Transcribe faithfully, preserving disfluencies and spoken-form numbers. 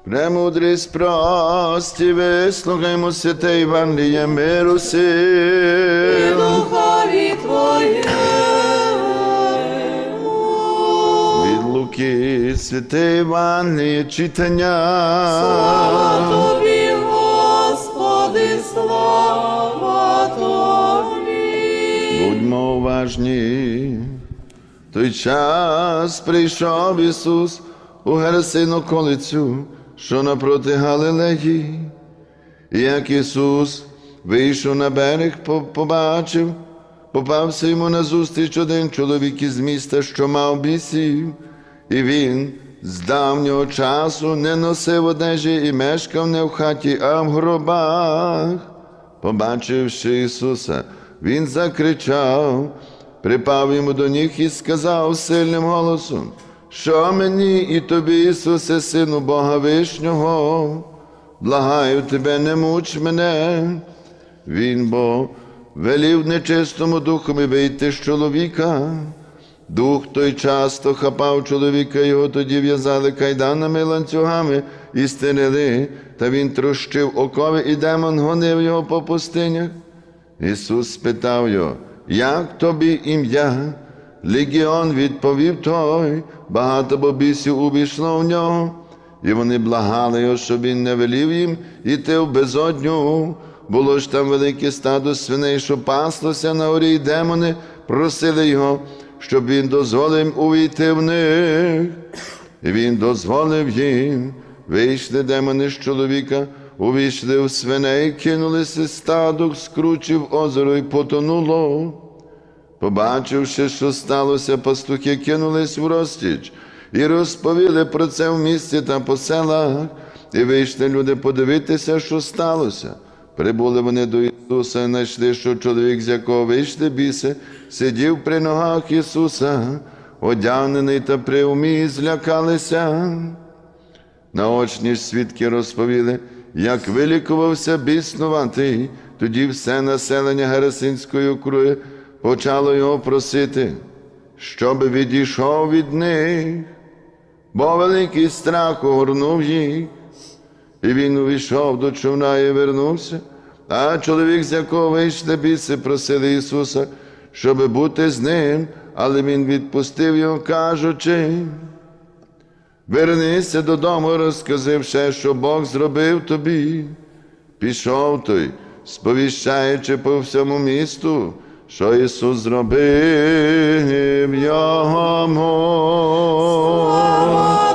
Премудрість прості, вислухаймо святе Євангеліє миру сил. І духові Твоєму. Від Луки святе Євангеліє читання. Слава Тобі, Господи, слава Тобі. Будьмо уважні. В той час прийшов Ісус у Герасину околицю, що напроти Галилеї. І як Ісус вийшов на берег, побачив, попався йому назустріч один чоловік із міста, що мав бісів, і він з давнього часу не носив одежі і мешкав не в хаті, а в гробах. Побачивши Ісуса, він закричав, припав йому до ніг і сказав сильним голосом: «Що мені і тобі, Ісусе, Сину Бога Вишнього? Благаю тебе, не муч мене». Він бо велів нечистому духові вийти з чоловіка. Дух той часто хапав чоловіка, його тоді в'язали кайданами, ланцюгами і стерили, та він трощив окови, і демон гонив його по пустинях. Ісус спитав його: «Як тобі ім'я?» Легіон відповів той, багато бо бісів увійшло в нього. І вони благали його, щоб він не велів їм іти в безодню. Було ж там велике стадо свиней, що паслося на горі, і демони просили його, щоб він дозволив увійти в них. І він дозволив їм. Вийшли демони з чоловіка, увійшли в свиней, кинулися стадок, скручив озеро і потонуло. Побачивши, що сталося, пастухи кинулись в розтіч і розповіли про це в місті та по селах. І вийшли люди подивитися, що сталося. Прибули вони до Ісуса і знайшли, що чоловік, з якого вийшли біси, сидів при ногах Ісуса, одягнений та при умі, і злякалися. Наочні ж свідки розповіли, як вилікувався біснуватий. Тоді все населення Герасинської округи почало його просити, щоб відійшов від них, бо великий страх огорнув їх. І він увійшов до човна і вернувся, а чоловік, з якого вийшли біси, просили Ісуса, щоб бути з ним, але він відпустив його, кажучи: «Вернися додому, розкажи все, що Бог зробив тобі». Пішов той, сповіщаючи по всьому місту, що Ісус зробив йому.